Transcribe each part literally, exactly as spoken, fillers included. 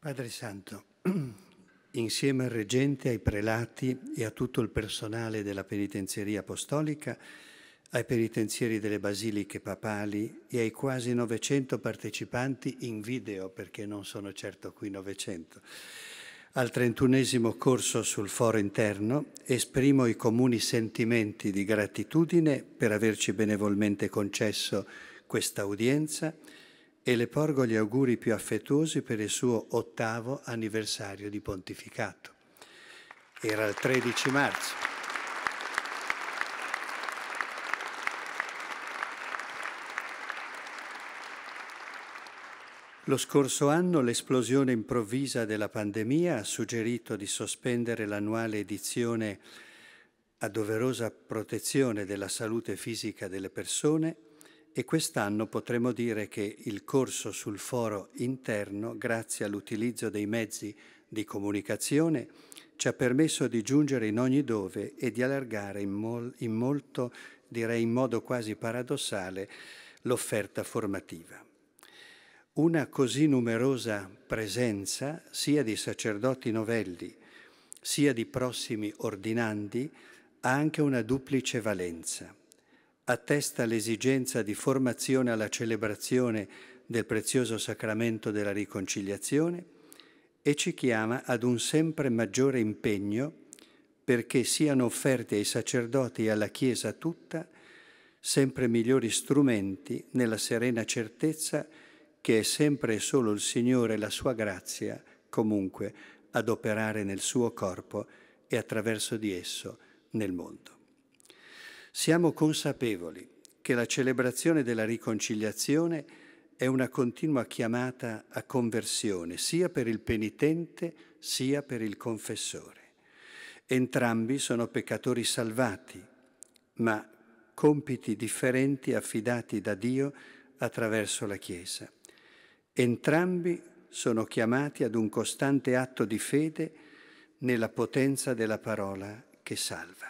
Padre Santo, insieme al Reggente, ai prelati e a tutto il personale della Penitenzieria Apostolica, ai penitenzieri delle basiliche papali e ai quasi novecento partecipanti in video, perché non sono certo qui novecento, al trentunesimo corso sul foro interno, esprimo i comuni sentimenti di gratitudine per averci benevolmente concesso questa udienza e le porgo gli auguri più affettuosi per il suo ottavo anniversario di pontificato. Era il tredici marzo. Lo scorso anno l'esplosione improvvisa della pandemia ha suggerito di sospendere l'annuale edizione a doverosa protezione della salute fisica delle persone e quest'anno potremo dire che il corso sul foro interno, grazie all'utilizzo dei mezzi di comunicazione, ci ha permesso di giungere in ogni dove e di allargare in, mol, in molto, direi in modo quasi paradossale, l'offerta formativa. Una così numerosa presenza, sia di sacerdoti novelli, sia di prossimi ordinandi, ha anche una duplice valenza. Attesta l'esigenza di formazione alla celebrazione del prezioso sacramento della riconciliazione e ci chiama ad un sempre maggiore impegno perché siano offerti ai sacerdoti e alla Chiesa tutta sempre migliori strumenti nella serena certezza che è sempre e solo il Signore e la sua grazia comunque ad operare nel suo corpo e attraverso di esso nel mondo. Siamo consapevoli che la celebrazione della riconciliazione è una continua chiamata a conversione, sia per il penitente sia per il confessore. Entrambi sono peccatori salvati, ma compiti differenti affidati da Dio attraverso la Chiesa. Entrambi sono chiamati ad un costante atto di fede nella potenza della parola che salva.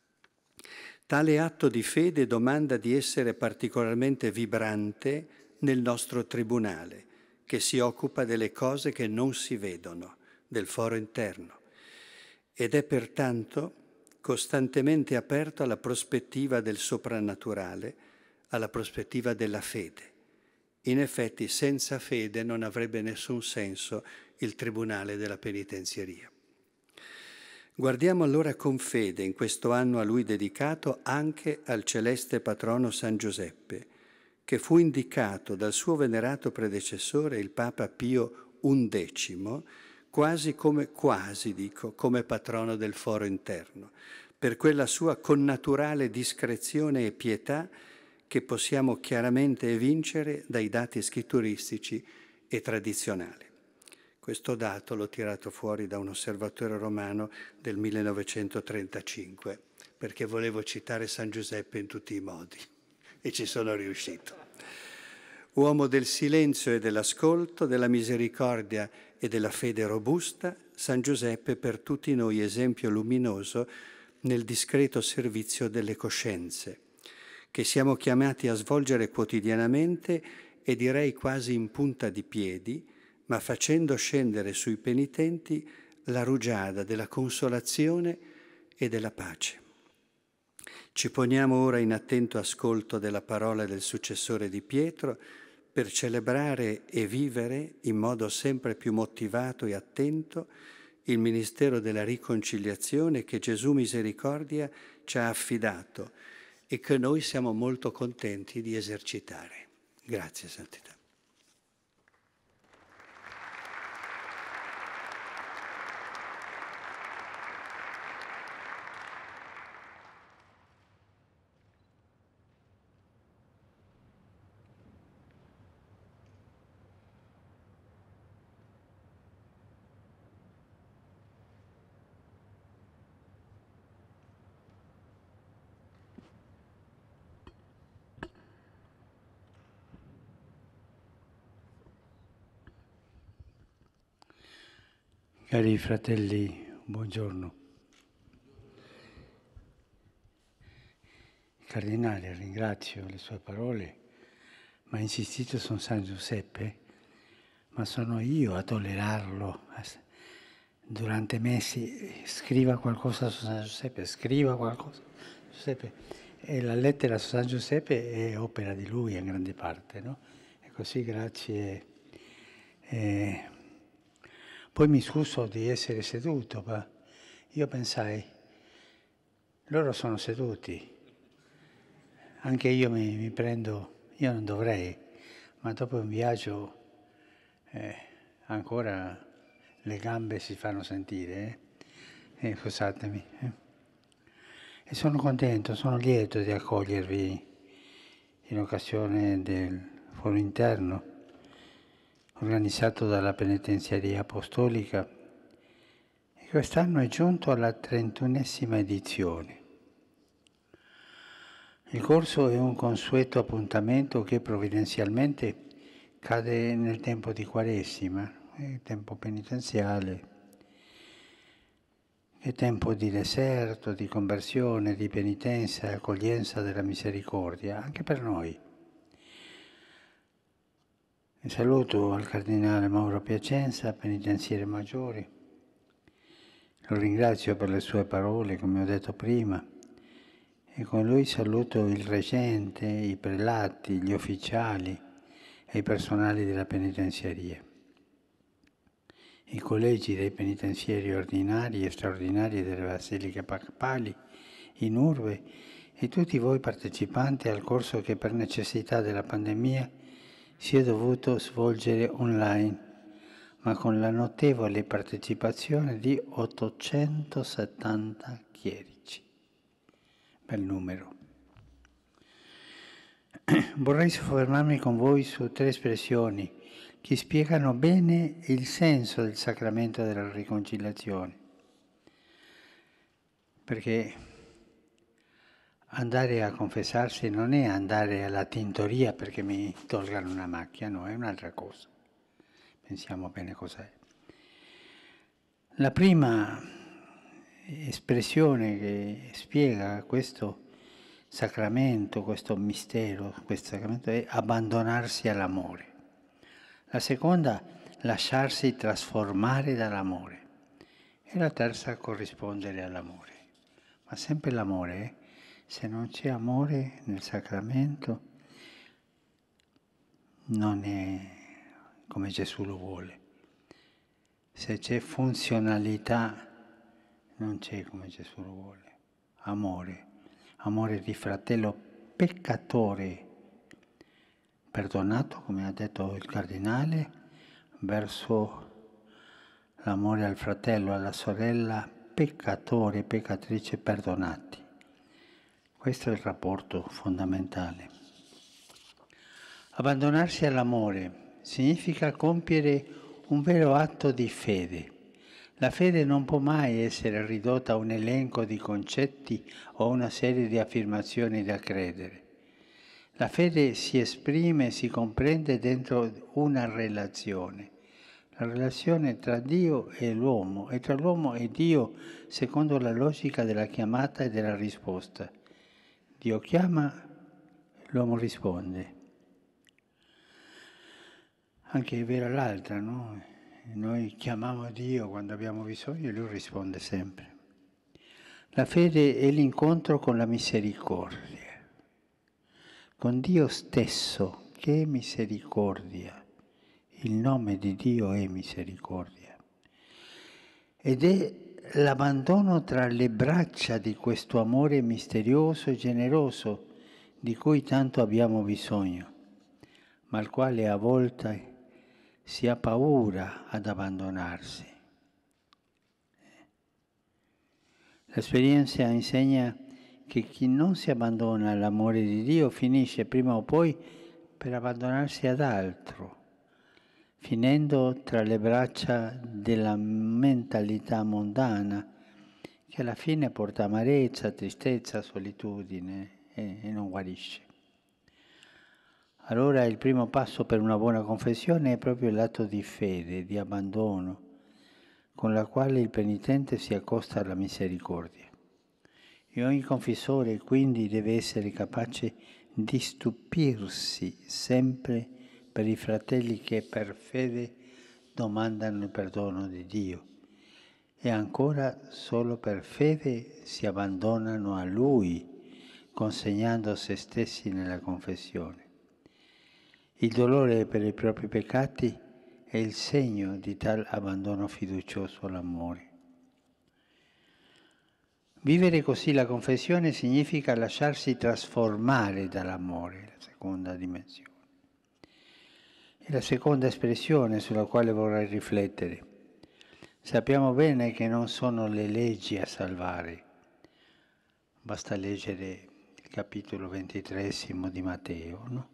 Tale atto di fede domanda di essere particolarmente vibrante nel nostro tribunale, che si occupa delle cose che non si vedono, del foro interno, ed è pertanto costantemente aperto alla prospettiva del soprannaturale, alla prospettiva della fede. In effetti, senza fede non avrebbe nessun senso il tribunale della penitenzieria. Guardiamo allora con fede in questo anno a lui dedicato anche al celeste patrono San Giuseppe, che fu indicato dal suo venerato predecessore, il Papa Pio undicesimo, quasi come, quasi dico, come patrono del foro interno, per quella sua connaturale discrezione e pietà che possiamo chiaramente evincere dai dati scritturistici e tradizionali. Questo dato l'ho tirato fuori da un osservatore romano del millenovecentotrentacinque, perché volevo citare San Giuseppe in tutti i modi e ci sono riuscito. Uomo del silenzio e dell'ascolto, della misericordia e della fede robusta, San Giuseppe per tutti noi esempio luminoso nel discreto servizio delle coscienze, che siamo chiamati a svolgere quotidianamente e direi quasi in punta di piedi, ma facendo scendere sui penitenti la rugiada della consolazione e della pace. Ci poniamo ora in attento ascolto della parola del successore di Pietro per celebrare e vivere in modo sempre più motivato e attento il ministero della riconciliazione che Gesù Misericordia ci ha affidato e che noi siamo molto contenti di esercitare. Grazie, Santità. Cari fratelli, buongiorno. Cardinale, ringrazio le sue parole, ma ha insistito su San Giuseppe, ma sono io a tollerarlo. Durante mesi scriva qualcosa su San Giuseppe, scriva qualcosa su Giuseppe. E la lettera su San Giuseppe è opera di lui in grande parte, no? E così grazie. E poi mi scuso di essere seduto, ma io pensai, loro sono seduti, anche io mi, mi prendo, io non dovrei, ma dopo un viaggio eh, ancora le gambe si fanno sentire, eh? Eh, scusatemi. Eh. E sono contento, sono lieto di accogliervi in occasione del foro interno organizzato dalla Penitenziaria Apostolica e quest'anno è giunto alla trentunesima edizione. Il corso è un consueto appuntamento che provvidenzialmente cade nel tempo di Quaresima, il tempo penitenziale, è tempo di deserto, di conversione, di penitenza e accoglienza della misericordia, anche per noi. Un saluto al Cardinale Mauro Piacenza, penitenziere maggiore. Lo ringrazio per le sue parole, come ho detto prima, e con lui saluto il reggente, i prelati, gli ufficiali e i personali della penitenziaria, i collegi dei penitenzieri ordinari e straordinari delle basiliche papali in urbe e tutti voi partecipanti al corso che per necessità della pandemia si è dovuto svolgere online, ma con la notevole partecipazione di ottocentosettanta chierici. Bel numero. Vorrei soffermarmi con voi su tre espressioni che spiegano bene il senso del sacramento della riconciliazione. Perché andare a confessarsi non è andare alla tintoria perché mi tolgano una macchia, no, è un'altra cosa. Pensiamo bene cos'è. La prima espressione che spiega questo sacramento, questo mistero, questo sacramento è abbandonarsi all'amore. La seconda, lasciarsi trasformare dall'amore. E la terza, corrispondere all'amore. Ma sempre l'amore, eh? Se non c'è amore nel sacramento, non è come Gesù lo vuole. Se c'è funzionalità, non c'è come Gesù lo vuole. Amore, amore di fratello peccatore, perdonato, come ha detto il Cardinale, verso l'amore al fratello, alla sorella, peccatore, peccatrice, perdonati. Questo è il rapporto fondamentale. Abbandonarsi all'amore significa compiere un vero atto di fede. La fede non può mai essere ridotta a un elenco di concetti o a una serie di affermazioni da credere. La fede si esprime, si comprende dentro una relazione. La relazione tra Dio e l'uomo, e tra l'uomo e Dio secondo la logica della chiamata e della risposta. Dio chiama, l'uomo risponde. Anche è vera l'altra, no? Noi chiamiamo Dio quando abbiamo bisogno e Lui risponde sempre. La fede è l'incontro con la misericordia, con Dio stesso, che è misericordia. Il nome di Dio è misericordia. Ed è l'abbandono tra le braccia di questo amore misterioso e generoso di cui tanto abbiamo bisogno, ma al quale a volte si ha paura ad abbandonarsi. L'esperienza insegna che chi non si abbandona all'amore di Dio finisce prima o poi per abbandonarsi ad altro, finendo tra le braccia della mentalità mondana, che alla fine porta amarezza, tristezza, solitudine e, e non guarisce. Allora il primo passo per una buona confessione è proprio l'atto di fede, di abbandono, con la quale il penitente si accosta alla misericordia. E ogni confessore quindi deve essere capace di stupirsi sempre per i fratelli che per fede domandano il perdono di Dio e ancora solo per fede si abbandonano a Lui, consegnando se stessi nella confessione. Il dolore per i propri peccati è il segno di tal abbandono fiducioso all'amore. Vivere così la confessione significa lasciarsi trasformare dall'amore, la seconda dimensione. È la seconda espressione sulla quale vorrei riflettere. Sappiamo bene che non sono le leggi a salvare. Basta leggere il capitolo ventitresimo di Matteo, no?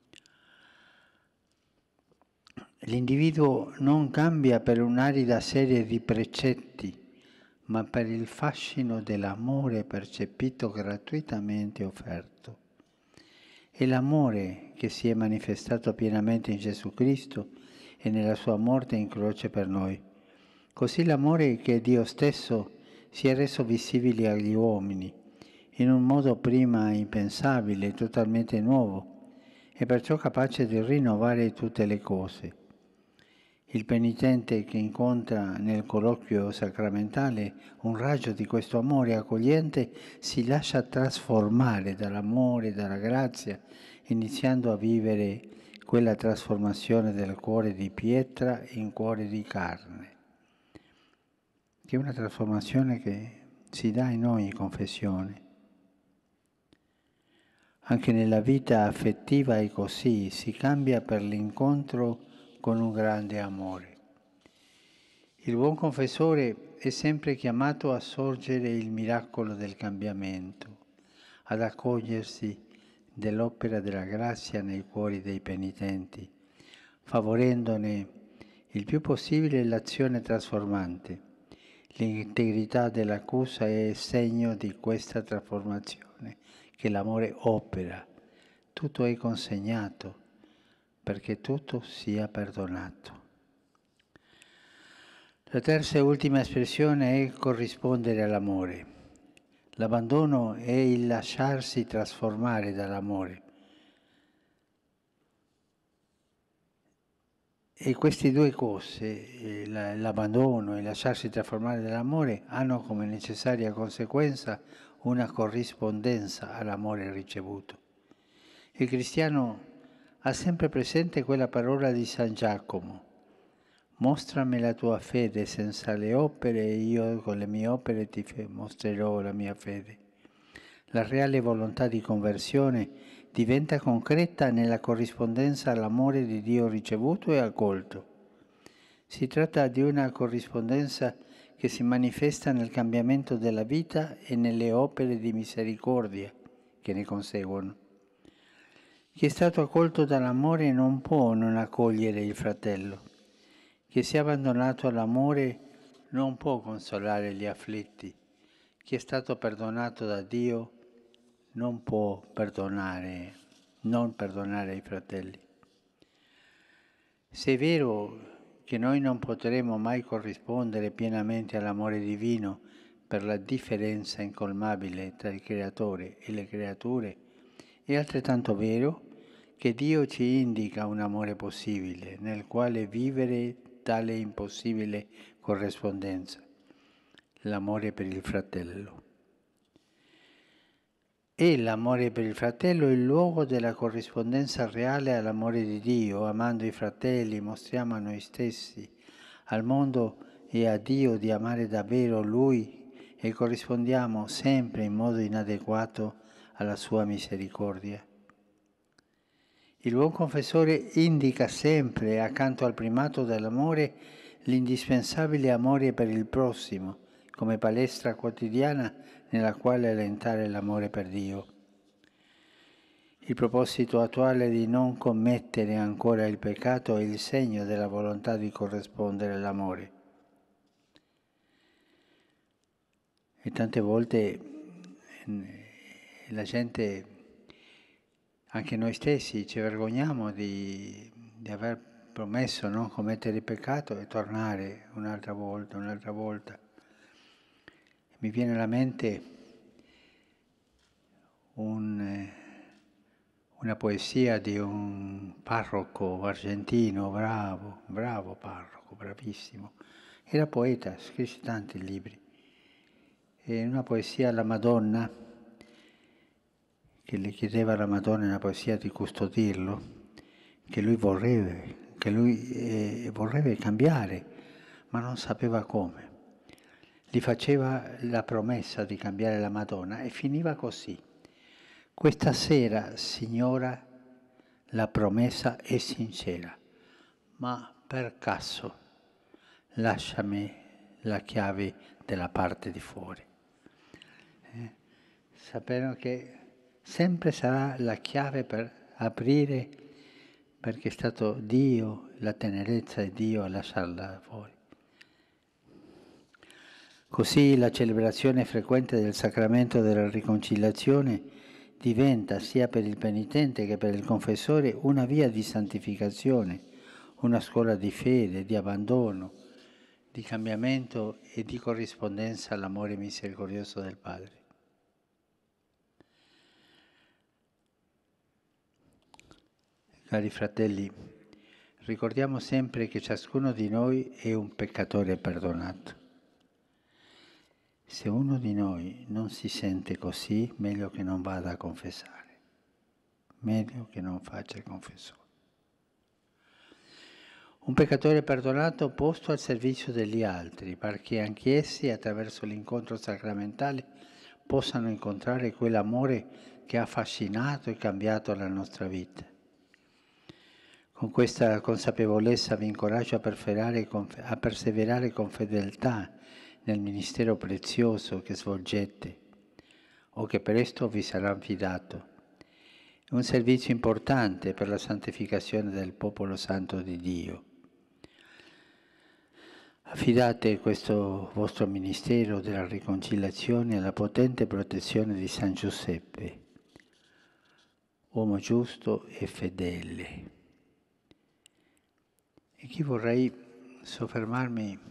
L'individuo non cambia per un'arida serie di precetti, ma per il fascino dell'amore percepito gratuitamente offerto. È l'amore che si è manifestato pienamente in Gesù Cristo e nella sua morte in croce per noi. Così l'amore che Dio stesso si è reso visibile agli uomini, in un modo prima impensabile, totalmente nuovo, e perciò capace di rinnovare tutte le cose. Il penitente che incontra nel colloquio sacramentale un raggio di questo amore accogliente si lascia trasformare dall'amore, dalla grazia, iniziando a vivere quella trasformazione del cuore di pietra in cuore di carne, che è una trasformazione che si dà in ogni confessione. Anche nella vita affettiva è così, si cambia per l'incontro con un grande amore. Il buon confessore è sempre chiamato a sorgere il miracolo del cambiamento, ad accogliersi dell'opera della grazia nei cuori dei penitenti, favorendone il più possibile l'azione trasformante. L'integrità dell'accusa è segno di questa trasformazione che l'amore opera. Tutto è consegnato perché tutto sia perdonato. La terza e ultima espressione è corrispondere all'amore. L'abbandono è il lasciarsi trasformare dall'amore. E queste due cose, l'abbandono e il lasciarsi trasformare dall'amore, hanno come necessaria conseguenza una corrispondenza all'amore ricevuto. Il cristiano ha sempre presente quella parola di San Giacomo: mostrami la tua fede senza le opere e io con le mie opere ti mostrerò la mia fede. La reale volontà di conversione diventa concreta nella corrispondenza all'amore di Dio ricevuto e accolto. Si tratta di una corrispondenza che si manifesta nel cambiamento della vita e nelle opere di misericordia che ne conseguono. Chi è stato accolto dall'amore non può non accogliere il fratello. Chi si è abbandonato all'amore non può consolare gli afflitti. Chi è stato perdonato da Dio non può perdonare, non perdonare i fratelli. Se è vero che noi non potremo mai corrispondere pienamente all'amore divino per la differenza incolmabile tra il Creatore e le creature, è altrettanto vero che Dio ci indica un amore possibile, nel quale vivere tale impossibile corrispondenza, l'amore per il fratello. E l'amore per il fratello è il luogo della corrispondenza reale all'amore di Dio. Amando i fratelli mostriamo a noi stessi, al mondo e a Dio di amare davvero Lui e corrispondiamo sempre in modo inadeguato alla sua misericordia. Il buon confessore indica sempre, accanto al primato dell'amore, l'indispensabile amore per il prossimo, come palestra quotidiana nella quale allentare l'amore per Dio. Il proposito attuale di non commettere ancora il peccato è il segno della volontà di corrispondere all'amore. E tante volte la gente, anche noi stessi, ci vergogniamo di, di aver promesso non commettere il peccato e tornare un'altra volta, un'altra volta. Mi viene alla mente un, una poesia di un parroco argentino, bravo, bravo parroco, bravissimo. Era poeta, scrisse tanti libri. E una poesia alla Madonna, che le chiedeva alla Madonna una poesia di custodirlo, che lui vorrebbe, che lui eh, vorrebbe cambiare, ma non sapeva come. Gli faceva la promessa di cambiare la Madonna e finiva così. Questa sera, signora, la promessa è sincera, ma per caso lasciami la chiave della parte di fuori. Eh? Sapendo che sempre sarà la chiave per aprire, perché è stato Dio, la tenerezza di Dio a lasciarla fuori. Così la celebrazione frequente del sacramento della riconciliazione diventa, sia per il penitente che per il confessore, una via di santificazione, una scuola di fede, di abbandono, di cambiamento e di corrispondenza all'amore misericordioso del Padre. Cari fratelli, ricordiamo sempre che ciascuno di noi è un peccatore perdonato. Se uno di noi non si sente così, meglio che non vada a confessare, meglio che non faccia il confessore. Un peccatore perdonato posto al servizio degli altri, perché anch'essi, attraverso l'incontro sacramentale, possano incontrare quell'amore che ha affascinato e cambiato la nostra vita. Con questa consapevolezza vi incoraggio a perseverare, a perseverare con fedeltà nel ministero prezioso che svolgete o che presto vi sarà affidato. È un servizio importante per la santificazione del popolo santo di Dio. Affidate questo vostro ministero della riconciliazione alla potente protezione di San Giuseppe, uomo giusto e fedele. E qui vorrei soffermarmi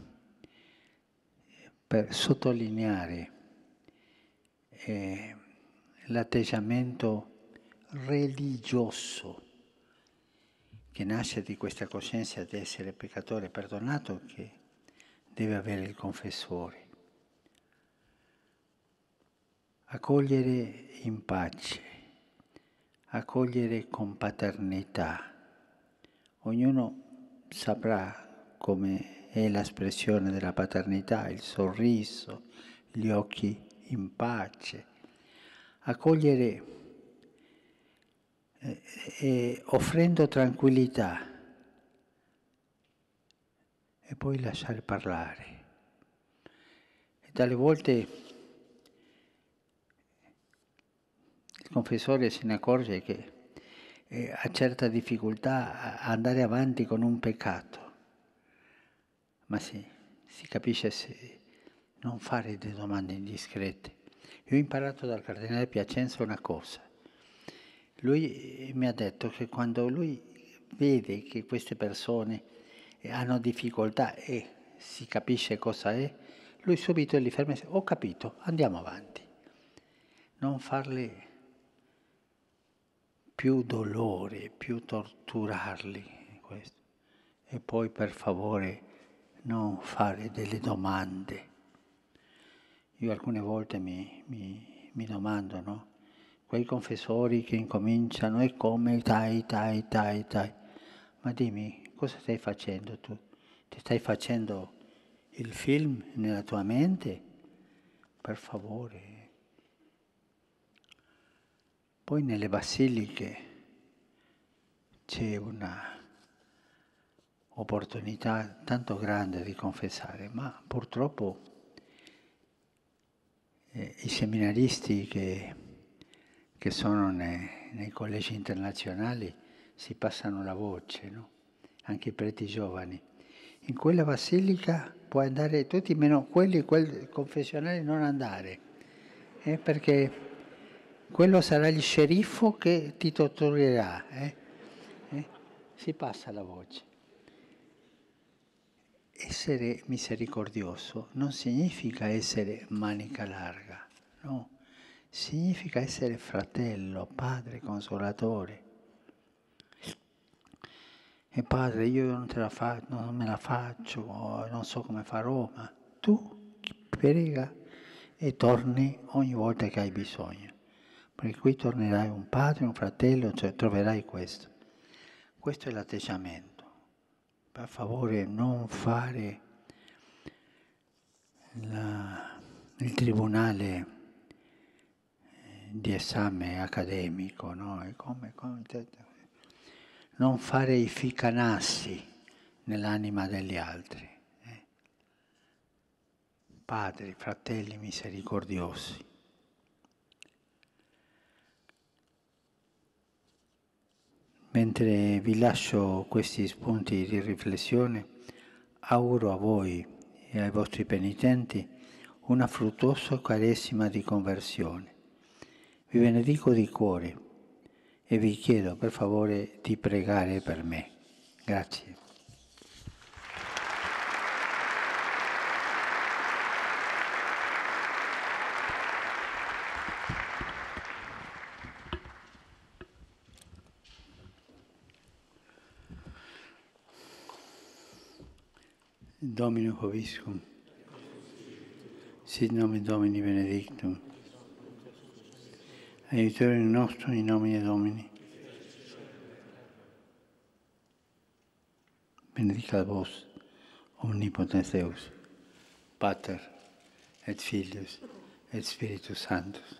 per sottolineare eh, l'atteggiamento religioso che nasce di questa coscienza di essere peccatore perdonato che deve avere il confessore. Accogliere in pace, accogliere con paternità. Ognuno saprà come è l'espressione della paternità, il sorriso, gli occhi in pace. Accogliere eh, eh, offrendo tranquillità e poi lasciare parlare. E tale volte il confessore se ne accorge che eh, ha certa difficoltà a andare avanti con un peccato, ma sì, si capisce se non fare delle domande indiscrete. Io ho imparato dal cardinale Piacenza una cosa. Lui mi ha detto che quando lui vede che queste persone hanno difficoltà e si capisce cosa è, lui subito li ferma e dice: ho capito, andiamo avanti. Non farle più dolore, più torturarli. Questo. E poi per favore non fare delle domande. Io alcune volte mi, mi, mi domando, no? Quei confessori che incominciano e come tai, tai, tai, tai. Ma dimmi, cosa stai facendo tu? Ti stai facendo il film nella tua mente? Per favore. Poi nelle basiliche c'è una opportunità tanto grande di confessare, ma purtroppo eh, i seminaristi che, che sono nei, nei collegi internazionali si passano la voce, no? Anche i preti giovani. In quella basilica puoi andare tutti, meno quelli, quel confessionale non andare, eh, perché quello sarà il sceriffo che ti torturerà. Eh? Eh? Si passa la voce. Essere misericordioso non significa essere manica larga, no? significa essere fratello, padre, consolatore. E padre, io non te la faccio, non me la faccio, non so come farò, ma tu prega e torni ogni volta che hai bisogno. Perché qui tornerai un padre, un fratello, cioè troverai questo. Questo è l'atteggiamento. Per favore non fare la, il tribunale di esame accademico, no? È come, come, non fare i ficanassi nell'anima degli altri. Eh? Padri, fratelli misericordiosi. Mentre vi lascio questi spunti di riflessione, auguro a voi e ai vostri penitenti una fruttuosa quaresima di conversione. Vi benedico di cuore e vi chiedo per favore di pregare per me. Grazie. Domino Hoviscum, sit nomen Domini benedictum, aiutorium nostrum in nomine Domini. Benedicat vos, omnipotens Deus, Pater, et Filius, et Spiritus Sanctus.